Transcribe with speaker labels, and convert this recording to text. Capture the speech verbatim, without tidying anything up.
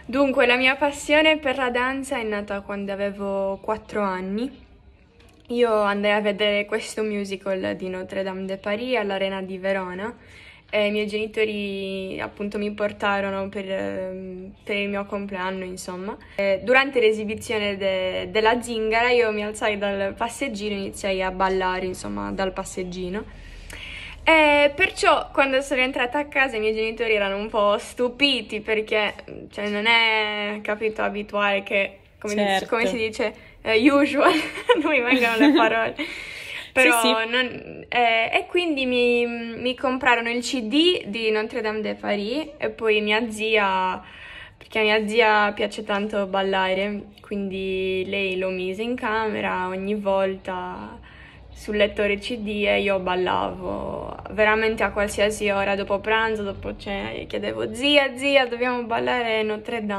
Speaker 1: Dunque, la mia passione per la danza è nata quando avevo quattro anni. Io andai a vedere questo musical di Notre Dame de Paris all'Arena di Verona e i miei genitori appunto mi portarono per, ehm, per il mio compleanno, insomma. E durante l'esibizione de- della zingara io mi alzai dal passeggino e iniziai a ballare, insomma, dal passeggino. E perciò quando sono entrata a casa i miei genitori erano un po' stupiti perché cioè, non è capito abituale che, come, dice- come si
Speaker 2: Certo.
Speaker 1: dice, eh, usual, non mi vengono le parole,
Speaker 2: Sì,
Speaker 1: però
Speaker 2: sì.
Speaker 1: non- eh, e quindi mi, mi comprarono il C D di Notre Dame de Paris e poi mia zia, perché a mia zia piace tanto ballare, quindi lei lo mise in camera ogni volta sul lettore C D e io ballavo veramente a qualsiasi ora, dopo pranzo, dopo cena, gli chiedevo zia, zia, dobbiamo ballare Notre Dame.